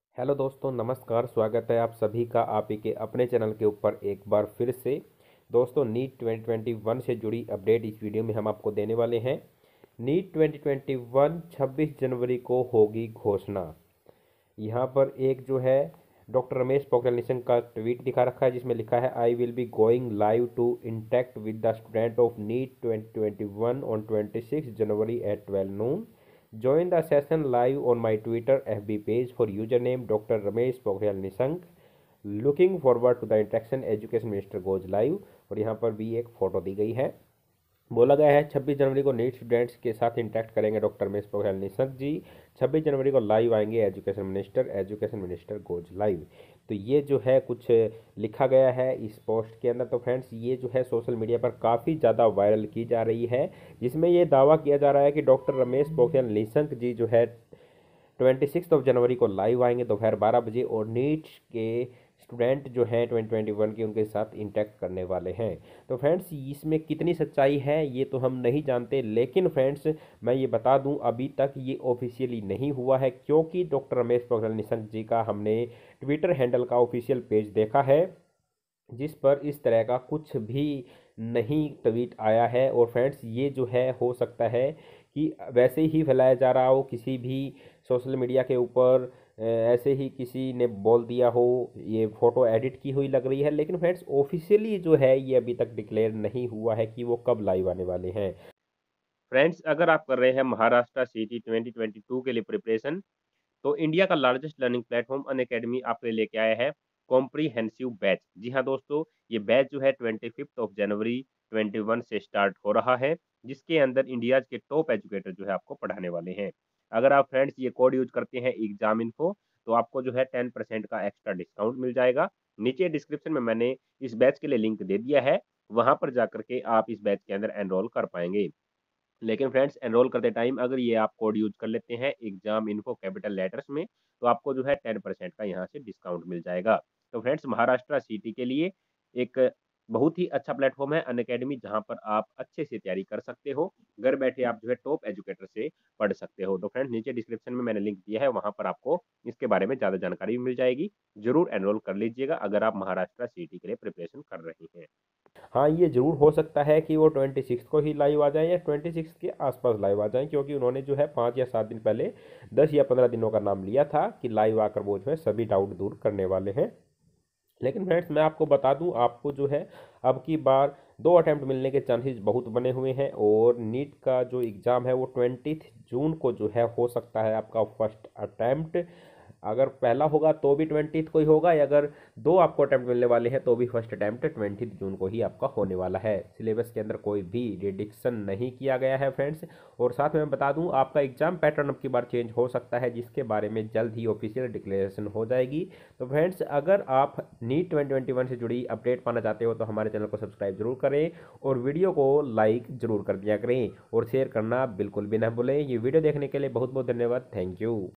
Hello दोस्तों, नमस्कार। स्वागत है आप सभी का आप ही के अपने चैनल के ऊपर एक बार फिर से। दोस्तों, नीट 2021 से जुड़ी अपडेट इस वीडियो में हम आपको देने वाले हैं। नीट 2021 26 जनवरी को होगी घोषणा। यहाँ पर एक जो है डॉक्टर रमेश पोखरियाल निशंक का ट्वीट दिखा रखा है, जिसमें लिखा है, I will be going live to interact with the student of NEET 2021 on 26 January at 12 noon. Join the session live on my Twitter FB page for username Dr. Ramesh Pokhriyal Nishank. Looking forward to the interaction. Education minister goes live. और यहाँ पर भी एक photo दी गई है। बोला गया है 26 जनवरी को नीट स्टूडेंट्स के साथ इंटरेक्ट करेंगे डॉक्टर रमेश पोखरियाल निशंक जी। 26 जनवरी को लाइव आएंगे एजुकेशन मिनिस्टर गोज लाइव। तो ये जो है कुछ लिखा गया है इस पोस्ट के अंदर। तो फ्रेंड्स, ये जो है सोशल मीडिया पर काफ़ी ज़्यादा वायरल की जा रही है, जिसमें ये दावा किया जा रहा है कि डॉक्टर रमेश पोखरियाल निशंक जी जो है 26 जनवरी को लाइव आएंगे दोपहर 12 बजे, और नीट के स्टूडेंट जो हैं 2021 के उनके साथ इंटरेक्ट करने वाले हैं। तो फ्रेंड्स, इसमें कितनी सच्चाई है ये तो हम नहीं जानते, लेकिन फ्रेंड्स मैं ये बता दूं अभी तक ये ऑफिशियली नहीं हुआ है, क्योंकि डॉक्टर रमेश पोखरियाल निशंक जी का हमने ट्विटर हैंडल का ऑफिशियल पेज देखा है, जिस पर इस तरह का कुछ भी नहीं ट्वीट आया है। और फ्रेंड्स, ये जो है हो सकता है कि वैसे ही फैलाया जा रहा हो किसी भी सोशल मीडिया के ऊपर, ऐसे ही किसी ने बोल दिया हो, ये फ़ोटो एडिट की हुई लग रही है। लेकिन फ्रेंड्स, ऑफिशियली जो है ये अभी तक डिक्लेयर नहीं हुआ है कि वो कब लाइव आने वाले हैं। फ्रेंड्स, अगर आप कर रहे हैं महाराष्ट्र सीटी 2022 के लिए प्रिपरेशन, तो इंडिया का लार्जेस्ट लर्निंग प्लेटफॉर्म अनअकैडमी आपके लिए लेके आया है कॉम्प्रिहेंसिव बैच। जी हाँ दोस्तों, ये बैच जो है 25 जनवरी 21 से स्टार्ट हो रहा है, जिसके अंदर इंडिया के टॉप एजुकेटर जो है आपको पढ़ाने वाले हैं। अगर आप फ्रेंड्स ये कोड यूज करते हैं एग्जाम इन्फो, तो आपको जो है 10% का एक्स्ट्रा डिस्काउंट मिल जाएगा। नीचे डिस्क्रिप्शन में मैंने इस बैच के लिए लिंक दे दिया है, वहां पर जाकर के आप इस बैच के अंदर एनरोल कर पाएंगे। लेकिन फ्रेंड्स, एनरोल करते टाइम अगर ये आप कोड यूज कर लेते हैं एग्जाम इन्फो कैपिटल लेटर्स में, तो आपको जो है 10% का यहाँ से डिस्काउंट मिल जाएगा। तो फ्रेंड्स, महाराष्ट्र सिटी के लिए एक बहुत ही अच्छा प्लेटफॉर्म है अनअकैडमी, जहाँ पर आप अच्छे से तैयारी कर सकते हो। घर बैठे आप जो है टॉप एजुकेटर से पढ़ सकते हो। तो फ्रेंड्स, नीचे डिस्क्रिप्शन में मैंने लिंक दिया है, वहां पर आपको इसके बारे में ज्यादा जानकारी भी मिल जाएगी। जरूर एनरोल कर लीजिएगा अगर आप महाराष्ट्र सिटी के लिए प्रिपरेशन कर रहे हैं। हाँ, ये ज़रूर हो सकता है कि वो 26 को ही लाइव आ जाएँ या 26 के आसपास लाइव आ जाएँ, क्योंकि उन्होंने जो है 5 या 7 दिन पहले 10 या 15 दिनों का नाम लिया था कि लाइव आकर वो जो है सभी डाउट दूर करने वाले हैं। लेकिन फ्रेंड्स, मैं आपको बता दूं, आपको जो है अब की बार 2 अटैम्प्ट मिलने के चांसेस बहुत बने हुए हैं, और नीट का जो एग्ज़ाम है वो 20 जून को जो है हो सकता है आपका फर्स्ट अटैम्प्ट। अगर पहला होगा तो भी 20 को ही होगा, या अगर 2 आपको अटैम्प्ट मिलने वाले हैं तो भी फर्स्ट अटैम्प्ट 20 जून को ही आपका होने वाला है। सिलेबस के अंदर कोई भी रिडिक्शन नहीं किया गया है फ्रेंड्स। और साथ में मैं बता दूं, आपका एग्जाम पैटर्न अब की बार चेंज हो सकता है, जिसके बारे में जल्द ही ऑफिशियल डिक्लेरेशन हो जाएगी। तो फ्रेंड्स, अगर आप नीट 2021 से जुड़ी अपडेट पाना चाहते हो तो हमारे चैनल को सब्सक्राइब जरूर करें, और वीडियो को लाइक जरूर कर दिया करें, और शेयर करना बिल्कुल भी ना भूलें। ये वीडियो देखने के लिए बहुत बहुत धन्यवाद। Thank you.